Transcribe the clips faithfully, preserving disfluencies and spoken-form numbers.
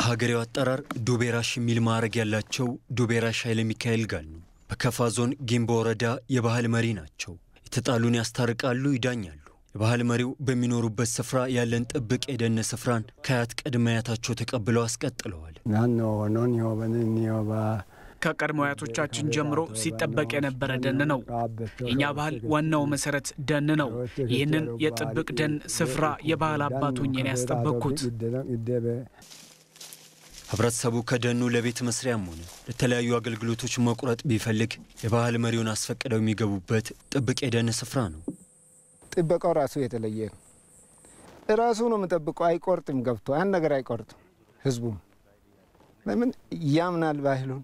ሀገሬው አጠራር ዱቤራሽ የሚል ማዕረግ ያላቸው ዱቤራሽ ኃይለ ሚካኤል ጋል ነው። በከፋ ዞን ጊምቦ ወረዳ የባህል መሪ ናቸው። የተጣሉን ያስታርቃሉ፣ ይዳኛሉ። የባህል መሪው በሚኖሩበት ስፍራ ያለን ጥብቅ የደን ስፍራን ከአያት ቅድመ አያታቸው ተቀብለው አስቀጥለዋል። ከቀድሞ አያቶቻችን ጀምሮ ሲጠበቅ የነበረ ደን ነው። የኛ ባህል ዋናው መሰረት ደን ነው። ይህንን የጥብቅ ደን ስፍራ የባህል አባቶኝ ነው ያስጠበቁት። ህብረተሰቡ ከደኑ ለቤት መስሪያም ሆነ ለተለያዩ አገልግሎቶች መቁረጥ ቢፈልግ የባህል መሪውን አስፈቅደው የሚገቡበት ጥብቅ የደን ስፍራ ነው። ጥበቃው ራሱ የተለየ ራሱ ነው የሚጠብቀው። አይቆርጥም፣ ገብቶ አንድ ነገር አይቆርጥም። ህዝቡ ለምን ያምናል? ባህሉን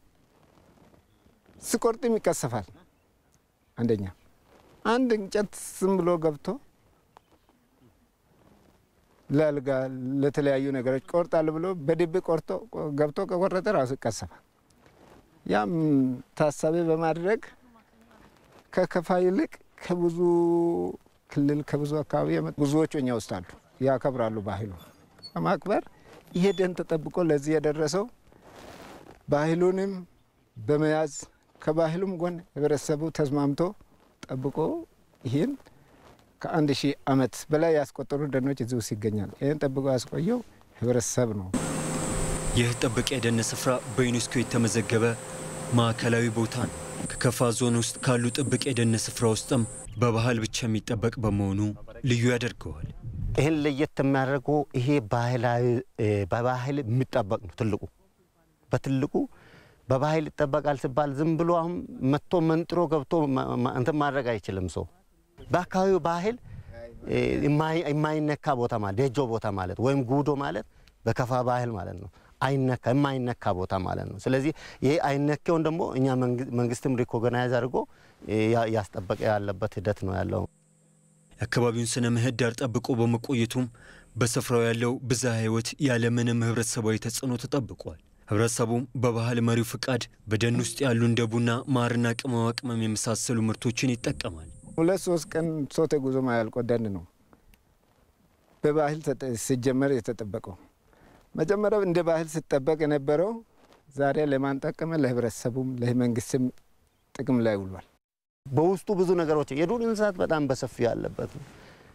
ሲቆርጥም ይከሰፋል። አንደኛ አንድ እንጨት ዝም ብሎ ገብቶ ለልጋ ለተለያዩ ነገሮች ቆርጣል ብሎ በድብቅ ቆርጦ ገብቶ ከቆረጠ ራሱ ይከሰፋል። ያም ታሳቢ በማድረግ ከከፋ ይልቅ ከብዙ ክልል ከብዙ አካባቢ ብዙዎች ወኛ ወስታሉ ያከብራሉ። ባህሉ ማክበር ይሄ ደን ተጠብቆ ለዚህ የደረሰው ባህሉንም በመያዝ ከባህሉም ጎን ህብረተሰቡ ተስማምቶ ጠብቆ ይሄን ከአንድ ሺህ ዓመት በላይ ያስቆጠሩ ደኖች እዚህ ውስጥ ይገኛል። ይሄን ጠብቆ ያስቆየው ህብረተሰብ ነው። ይህ ጥብቅ የደን ስፍራ በዩኔስኮ የተመዘገበ ማዕከላዊ ቦታ ነው። ከከፋ ዞን ውስጥ ካሉ ጥብቅ የደን ስፍራ ውስጥም በባህል ብቻ የሚጠበቅ በመሆኑ ልዩ ያደርገዋል። ይሄን ለየት የሚያደርገው ይሄ ባህላዊ በባህል የሚጠበቅ ነው። ትልቁ በትልቁ በባህል ይጠበቃል ሲባል ዝም ብሎ አሁን መጥቶ መንጥሮ ገብቶ እንትን ማድረግ አይችልም ሰው። በአካባቢው ባህል የማይነካ ቦታ ማለት ደጆ ቦታ ማለት ወይም ጉዶ ማለት በከፋ ባህል ማለት ነው። አይነካ የማይነካ ቦታ ማለት ነው። ስለዚህ ይሄ አይነካውን ደግሞ እኛ መንግስትም ሪኮግናይዝ አድርጎ ያስጠበቀ ያለበት ሂደት ነው ያለው። የአካባቢውን ስነ ምህዳር ጠብቆ በመቆየቱም በስፍራው ያለው ብዝሃ ህይወት ያለ ምንም ህብረተሰባዊ ተጽዕኖ ተጠብቋል። ህብረተሰቡም በባህል መሪው ፍቃድ በደን ውስጥ ያሉ እንደ ቡና፣ ማርና ቅመማ ቅመም የመሳሰሉ ምርቶችን ይጠቀማል። ሁለት ሶስት ቀን ሶቴ ጉዞ ማያልቆ ደን ነው በባህል ሲጀመር የተጠበቀው። መጀመሪያ እንደ ባህል ሲጠበቅ የነበረው ዛሬ ለማን ጠቀመ? ለህብረተሰቡም ለመንግስትም ጥቅም ላይ ውሏል። በውስጡ ብዙ ነገሮች የዱር እንስሳት በጣም በሰፊ ያለበት ነው።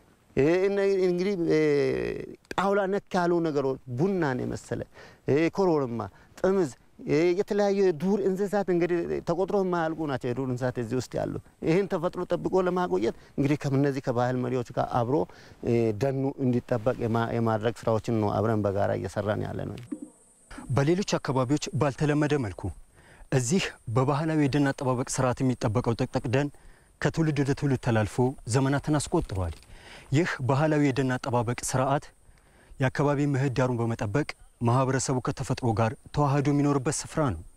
እንግዲህ ጣውላ ነክ ያሉ ነገሮች ቡናን የመሰለ ኮሮርማ፣ ጥምዝ የተለያዩ ዱር እንስሳት እንግዲህ ተቆጥሮ የማያልቁ ናቸው። የዱር እንስሳት እዚህ ውስጥ ያሉ ይሄን ተፈጥሮ ጠብቆ ለማቆየት እንግዲህ ከነዚህ ከባህል መሪዎች ጋር አብሮ ደኑ እንዲጠበቅ የማድረግ ስራዎችን ነው አብረን በጋራ እየሰራን ያለ ነው። በሌሎች አካባቢዎች ባልተለመደ መልኩ እዚህ በባህላዊ የደን አጠባበቅ ስርዓት የሚጠበቀው ጥቅጥቅ ደን ከትውልድ ወደ ትውልድ ተላልፎ ዘመናትን አስቆጥሯል። ይህ ባህላዊ የደን አጠባበቅ ስርዓት የአካባቢ ምህዳሩን በመጠበቅ ማህበረሰቡ ከተፈጥሮ ጋር ተዋህዶ የሚኖርበት ስፍራ ነው።